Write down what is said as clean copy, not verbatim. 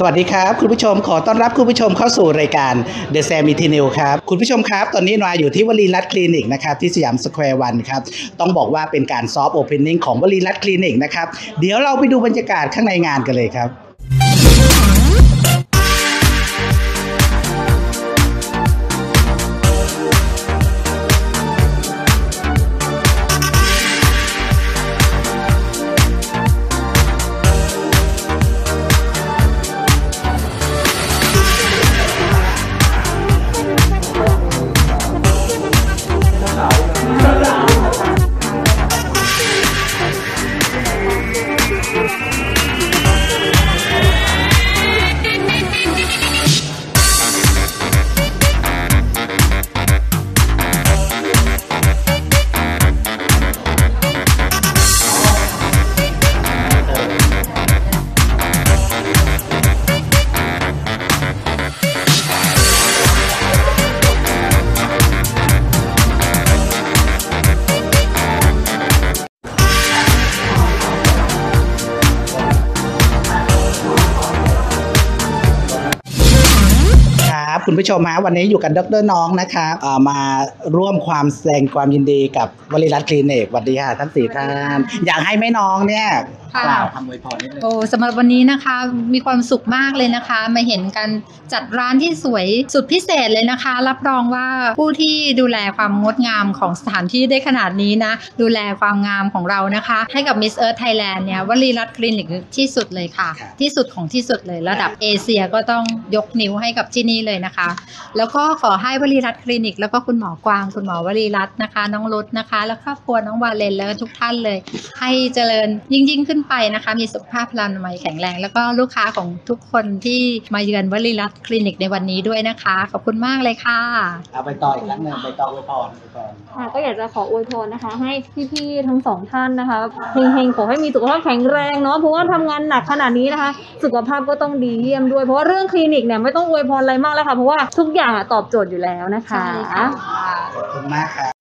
วัสดีครับคุณผู้ชมขอต้อนรับคุณผู้ชมเข้าสู่รายการ The Sam Eaty New ครับคุณผู้ชมครับตอนนี้นายอยู่ที่วลีรัตน์คลินิกนะครับที่สยามสแควร์วันครับต้องบอกว่าเป็นการซอฟต์โอเพนนิ่งของวลีรัตน์คลินิกนะครับเดี๋ยวเราไปดูบรรยากาศข้างในงานกันเลยครับคุณผู้ชมฮะวันนี้อยู่กับดร.น้องนะครับมาร่วมความแสดงความยินดีกับวลีรัตน์คลินิกสวัสดีค่ะทั้ง4ท่านอยากให้แม่น้องเนี่ยกล่าวคำอวยพรนิดนึงสำหรับวันนี้นะคะมีความสุขมากเลยนะคะมาเห็นกันจัดร้านที่สวยสุดพิเศษเลยนะคะรับรองว่าผู้ที่ดูแลความงดงามของสถานที่ได้ขนาดนี้นะดูแลความงามของเรานะคะให้กับ Miss Earth Thailand เนี่ยวลีรัตน์คลินิกที่สุดเลยค่ะที่สุดของที่สุดเลยระดับเอเชียก็ต้องยกนิ้วให้กับที่นี่เลยนะคะแล้วก็ขอให้วลีรัตน์คลินิกแล้วก็คุณหมอกวางคุณหมอวลีรัตน์นะคะน้องรุตนะคะแล้วครอบครัวน้องวาเลนแล้วทุกท่านเลยให้เจริญยิ่งขึ้นไปนะคะมีสุขภาพพลานามัยแข็งแรงแล้วก็ลูกค้าของทุกคนที่มาเยือนวลีรัตน์คลินิกในวันนี้ด้วยนะคะขอบคุณมากเลยค่ะเอาไปต่ออีกครั้งหนึ่งไปต่ออวยพรค่ะก็อยากจะขออวยพรนะคะให้พี่ๆทั้ง2ท่านนะคะเฮงๆขอให้มีสุขภาพแข็งแรงเนาะเพราะว่าทำงานหนักขนาดนี้นะคะสุขภาพก็ต้องดีเยี่ยมด้วยเพราะว่าเรื่องคลินิกเนี่ยไม่ต้องอวยพรอะไรมากแล้วค่ะเพราะว่าทุกอย่างตอบโจทย์อยู่แล้วนะคะขอบคุณมากครับ